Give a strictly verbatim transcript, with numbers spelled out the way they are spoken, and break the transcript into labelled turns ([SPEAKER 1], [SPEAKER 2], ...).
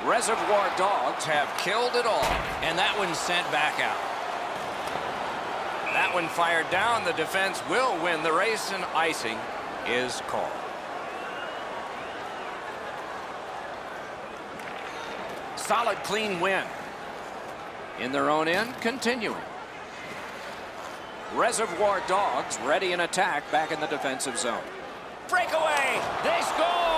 [SPEAKER 1] Reservoir Dogs have killed it all, and that one's sent back out. That one fired down. The defense will win the race, and icing is called. Solid, clean win. In their own end, continuing. Reservoir Dogs ready in attack back in the defensive zone. Breakaway! They score!